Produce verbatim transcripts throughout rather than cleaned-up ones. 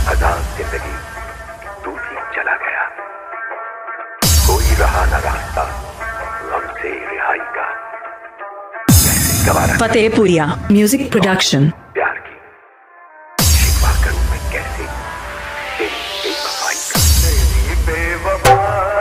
हजार जिंदगी तू भी चला गया, कोई रहा न रास्ता गम से रिहाई का। Fatehpuria music production. प्यार की शिकवा करूं मैं कैसे तेरी बेवफाई का। तेरी बेवफाई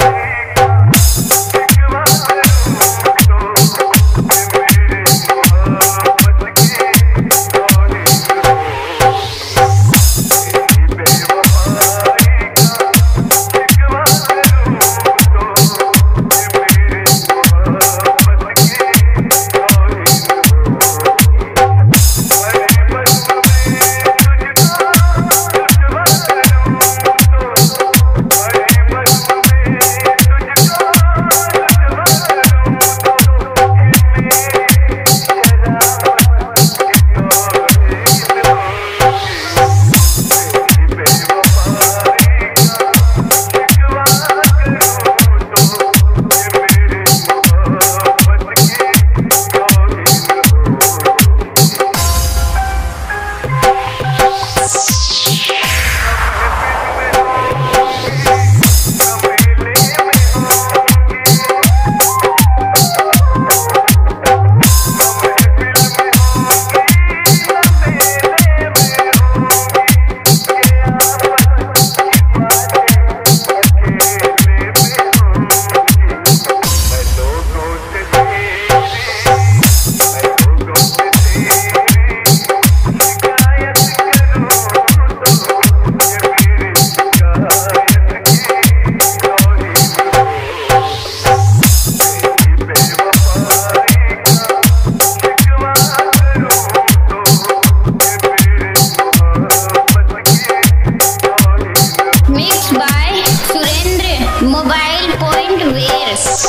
mobile point wears.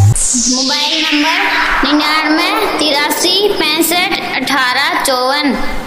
Mobile number निन्यानवे तिरासी पैंसठ अठारह चौवन।